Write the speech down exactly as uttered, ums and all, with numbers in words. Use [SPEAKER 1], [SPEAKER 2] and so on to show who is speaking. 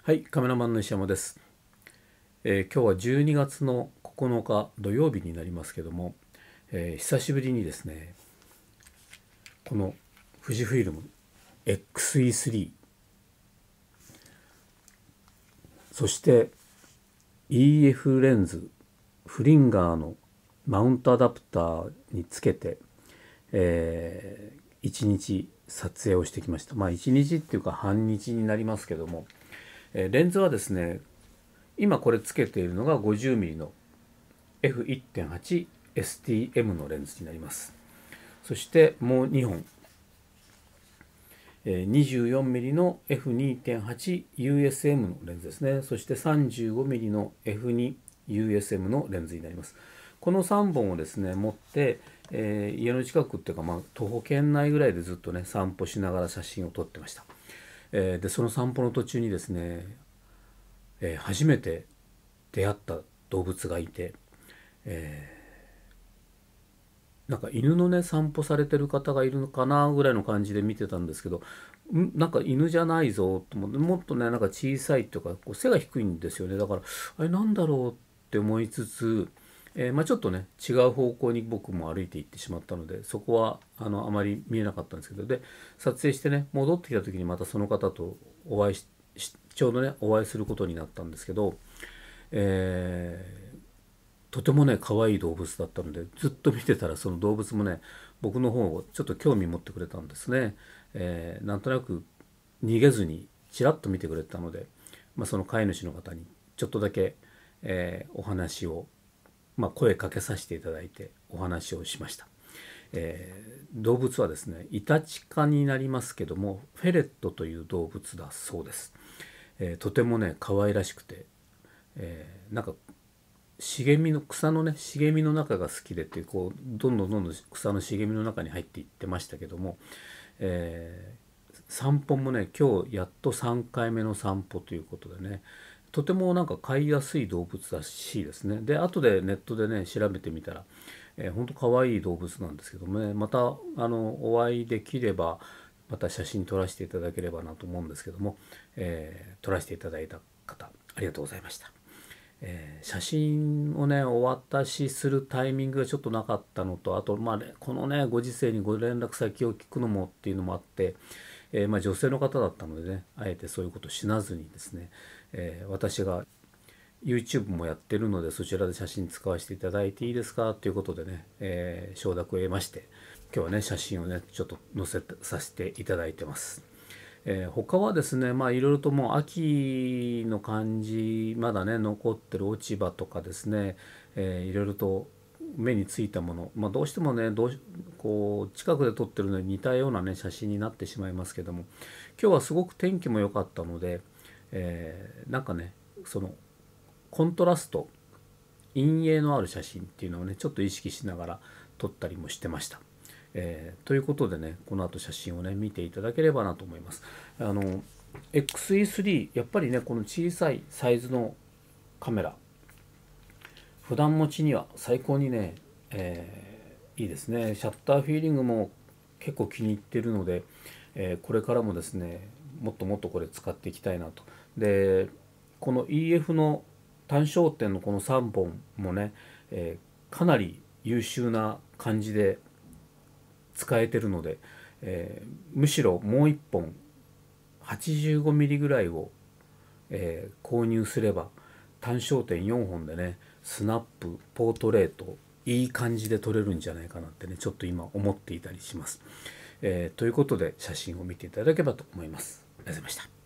[SPEAKER 1] はい、カメラマンの石山です。えー今日はじゅうにがつのここのか土曜日になりますけども、えー久しぶりにですね、この富士フイルム エックスイースリー、そして イーエフ レンズ、フリンガーのマウントアダプターにつけて、えーいちにち撮影をしてきました。まあいちにちっていうか半日になりますけども、えーレンズはですね、今これつけているのが ごじゅうミリ の エフいってんはちエスティーエム のレンズになります。そしてもうにほん、にじゅうよんミリ の エフにてんはちユーエスエム のレンズですね。そして さんじゅうごミリ の エフにユーエスエム のレンズになります。このさんぼんをですね、持って、えー家の近くっていうか、まあ、徒歩圏内ぐらいでずっとね、散歩しながら写真を撮ってました。えーで、その散歩の途中にですね、えー初めて出会った動物がいて、えーなんか犬のね散歩されてる方がいるのかなぐらいの感じで見てたんですけど、んなんか犬じゃないぞと思って、もっとねなんか小さいというかこう背が低いんですよね。だからあれなんだろうって思いつつ、えーまあ、ちょっとね違う方向に僕も歩いていってしまったので、そこはあのあまり見えなかったんですけど、で撮影してね戻ってきた時にまたその方とお会いししちょうどねお会いすることになったんですけど、えーとてもね可愛い動物だったので、ずっと見てたらその動物もね僕の方をちょっと興味持ってくれたんですね。えーなんとなく逃げずにちらっと見てくれたので、まあ、その飼い主の方にちょっとだけ、えーお話を、まあ、声かけさせていただいてお話をしました。えー動物はですねイタチ科になりますけども、フェレットという動物だそうです。えーとてもね可愛らしくて、えーなんか茂みの草のね茂みの中が好きでっていう、こうどんどんどんどん草の茂みの中に入っていってましたけども、えー散歩もね今日やっとさんかいめの散歩ということでね、とてもなんか飼いやすい動物らしいですね。で後でネットでね調べてみたら、えー、ほんと可愛い動物なんですけどもね、またあのお会いできればまた写真撮らせていただければなと思うんですけども、えー撮らせていただいた方ありがとうございました。えー写真をねお渡しするタイミングがちょっとなかったのと、あと、まあね、このねご時世にご連絡先を聞くのもっていうのもあって、えーまあ、女性の方だったのでね、あえてそういうことしなずにですね、えー私が YouTube もやってるのでそちらで写真使わせていただいていいですかということでね、えー承諾を得まして、今日はね写真をねちょっと載せさせていただいてます。えー他はですね、まあいろいろともう秋の感じ、まだね、残ってる落ち葉とかですね、えーいろいろと目についたもの、まあどうしてもね、どうしこう、近くで撮ってるのに似たようなね、写真になってしまいますけども、今日はすごく天気も良かったので、えーなんかね、そのコントラスト、陰影のある写真っていうのをねちょっと意識しながら撮ったりもしてました。えーということでねこの後写真をね見ていただければなと思います。あの エックスイースリー やっぱりねこの小さいサイズのカメラ普段持ちには最高にね、えーいいですね。シャッターフィーリングも結構気に入ってるので、えーこれからもですねもっともっとこれ使っていきたいなと。でこの イーエフ の単焦点のこのさんぼんもね、えーかなり優秀な感じで使えてるので、えーむしろもういっぽん はちじゅうごミリ ぐらいを、えー購入すれば単焦点よんほんでねスナップポートレートいい感じで撮れるんじゃないかなってねちょっと今思っていたりします。えーということで写真を見ていただければと思います。ありがとうございました。